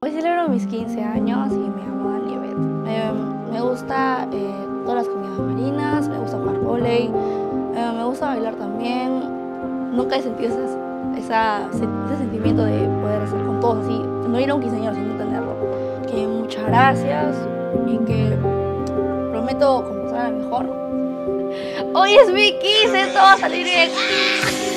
Hoy celebro mis 15 años y me llamo Anivet. Me gusta todas las comidas marinas, me gusta jugar vóley, me gusta bailar también. Nunca he sentido ese sentimiento de poder estar con todos así, no ir a un quinceañero sin tenerlo. Que muchas gracias y que prometo comenzar a mejor. Hoy es mi 15, todo va a salir bien.